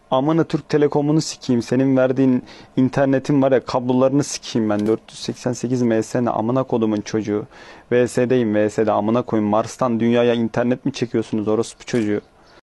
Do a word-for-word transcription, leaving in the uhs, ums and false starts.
Amına Türk Telekom'unu sikeyim. Senin verdiğin internetin var ya, kablolarını sikeyim ben. dört yüz seksen sekiz M S ne amına kodumun çocuğu. V S'deyim V S'de, amına koyayım. Mars'tan dünyaya internet mi çekiyorsunuz orospu çocuğu?